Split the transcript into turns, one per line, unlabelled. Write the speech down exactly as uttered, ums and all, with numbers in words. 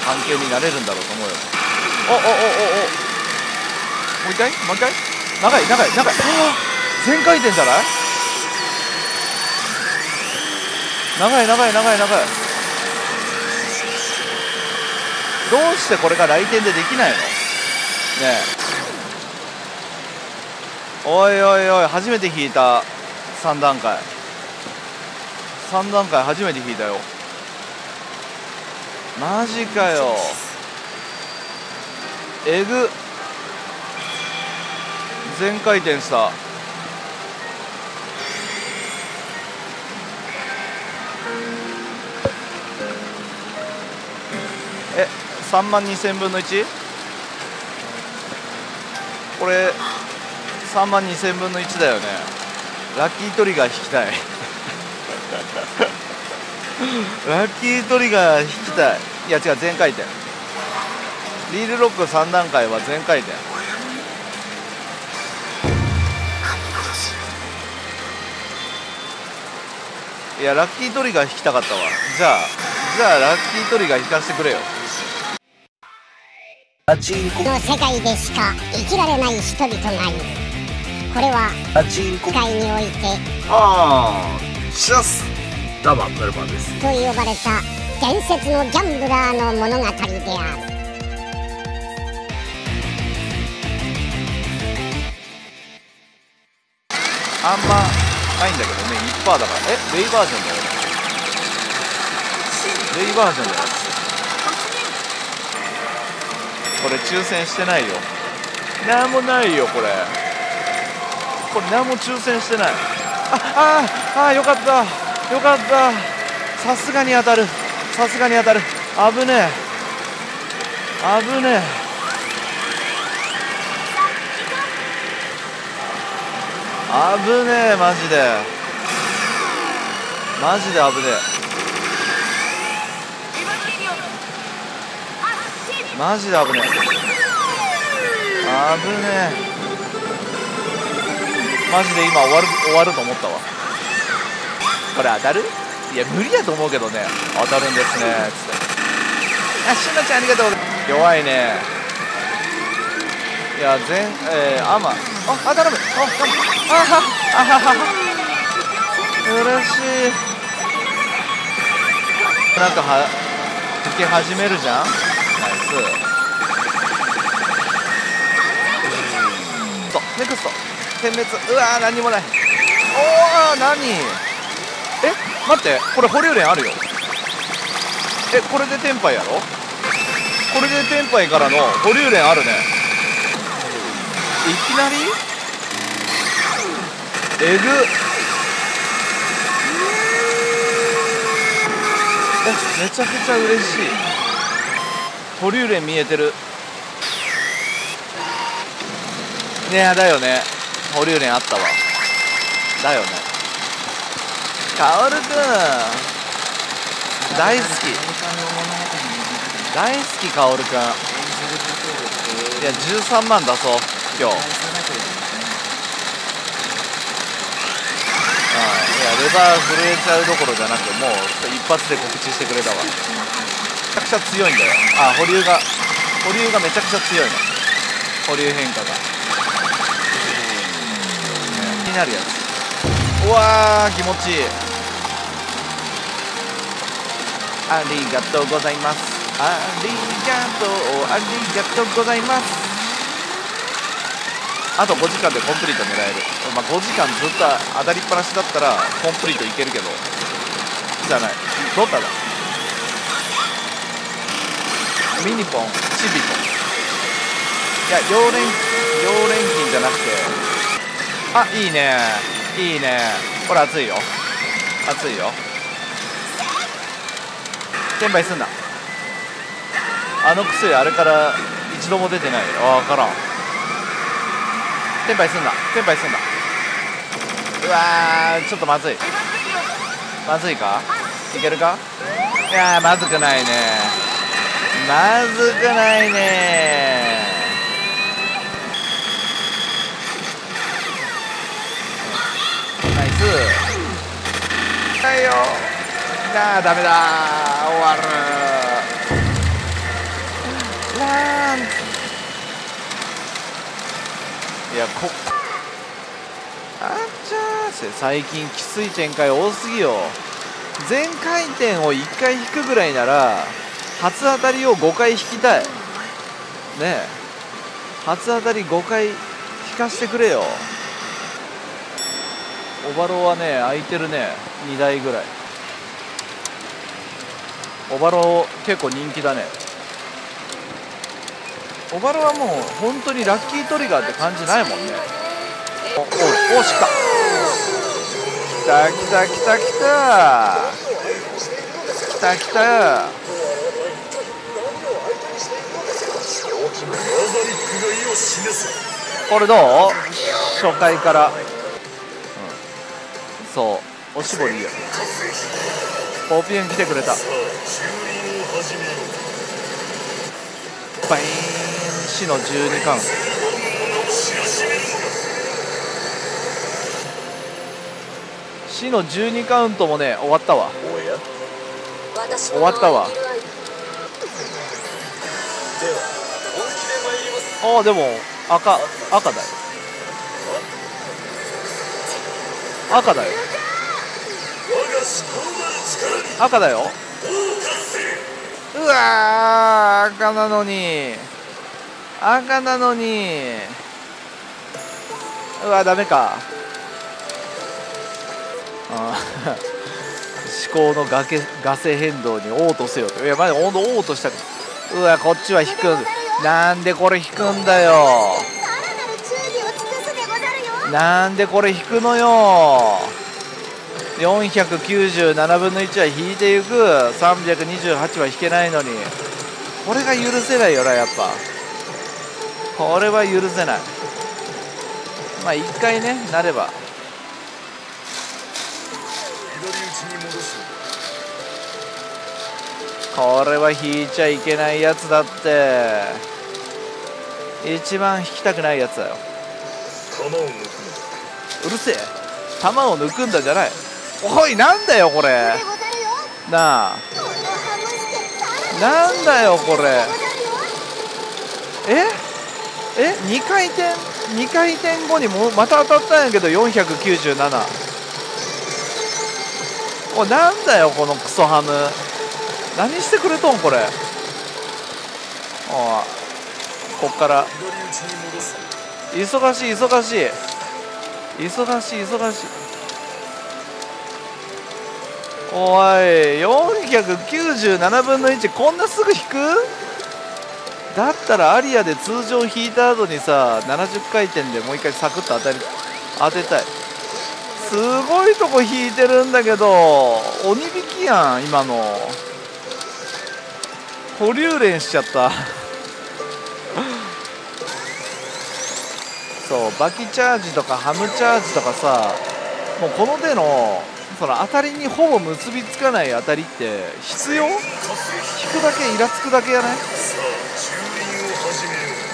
関係になれるんだろうと思うよ。おおおおお、もう一回もう一回、長い長い長い、はあ、全回転じゃない？長い長い長い長い。どうしてこれが来店でできないのねえ。おいおいおい、初めて引いた。さん段階さん段階初めて引いたよ。マジかよ、えぐ。全回転した。え、さんまんにせんぶんのいち？これさんまんにせんぶんのいちだよね。ラッキートリガー引きたいラッキートリガー引きたい。いや違う、全回転。リールロックさん段階は全回転。いや、ラッキートリガー引きたかったわ。じゃあじゃあラッキートリガー引かせてくれよ。
パチンコの世界でしか生きられない人々がいる。これはパチンコ界において
ああ、シャスダバメルマンです
と呼ばれた伝説のギャンブラーの物語である。
あんまないんだけどね、いちパーセントだから。え、レイバージョンだよね。レイバージョンだよ。これ抽選してないよ。なんもないよこれ。これ何も抽選してない。あああ、よかったよかった。さすがに当たる、さすがに当たる。危ねえ危ねえ。危ねえ、マジでマジで危ねえ、マジで危ねえ、危ねえ。マジで今終わる終わると思ったわ。これ当たる？いや無理やと思うけどね。当たるんですねつって。あ、しのちゃんありがとう。弱いね。いや全えー、アマ、あ、あ、頼む。あ、あはあはは、嬉しい。なんかは吹き始めるじゃん。ナイス。そうネクスト点滅。うわー、何にもない。おお、何？え、待って、これ保留連あるよ。え、これでテンパイやろ。これでテンパイからの保留連あるね。いきなりえぐ。え、めちゃくちゃ嬉しい。保留連見えてるね。えだよね、保留連あったわ。だよね。カオルくん大好き大好き。カオルくん、いやじゅうさんまん出そう今日。ああ、いやレバー震えちゃうどころじゃなく、もう一発で告知してくれたわ。めちゃくちゃ強いんだよ。あ、保留が保留がめちゃくちゃ強いの。保留変化が気になるやつ。うわー、気持ちいい。ありがとうございます。ありがとうありがとうございます。あとごじかんでコンプリート狙える。まあごじかんずっと当たりっぱなしだったらコンプリートいけるけど、じゃない、ドタだ。ミニポンチビポン。いや、両連両連金じゃなくて、あ、いいねいいね。これ熱いよ熱いよ。転売すんな。あの薬あれから一度も出てない。あ、分からん。転売すんな転売すんな。うわー、ちょっとまずい。まずいか、いけるか。いやー、まずくないねまずくないね。ナイス。はいよ。あー、ダメだー、終わる。 やこあっちゃーせ最近きつい展開多すぎよ。全回転をいっかい引くぐらいなら初当たりをごかい引きたいね。え初当たりごかい引かしてくれよ。オバロはね空いてるね、にだいぐらい。オバロ結構人気だね。オバロはもう本当にラッキートリガーって感じないもんね。おおおしかきたきたきたきたきたきた。これどう？初回から、うん、そうおしぼりいいよ。ポピュン来てくれた。バイーン死のじゅうにカウント。死のじゅうにカウントもね終わったわ。終わったわ。ああでも赤赤だよ。赤だよ。赤だよ。うわー赤なのに赤なのにうわダメか。あ思考のガケガセ変動にオートせよと。いやまだほんとオートした。うわこっちは引く。なんでこれ引くんだよ。なんでこれ引くのよ。よんひゃくきゅうじゅうななぶんのいちは引いていく。さんびゃくにじゅうはちは引けないのに、これが許せないよな。やっぱこれは許せない。まあいっかいねなれば。これは引いちゃいけないやつだって。一番引きたくないやつだよ。うるせえ。弾を抜くんだじゃない。おいなんだよこれ。なあなんだよこれ。ええにかい転にかい転後にもまた当たったんやけどよんひゃくきゅうじゅうなな。おいなんだよこのクソハム。何してくれとんこれ。ああこっから忙しい忙しい忙しい忙しい。おいよんひゃくきゅうじゅうななぶんのいちこんなすぐ引く？だったらアリアで通常引いた後にさななじゅっかい転でもう一回サクッと当たり当てたい。すごいとこ引いてるんだけど鬼引きやん今の。保留連しちゃったそうバキチャージとかハムチャージとかさ、もうこの手のその当たりにほぼ結びつかない当たりって必要？引くだけイラつくだけやない？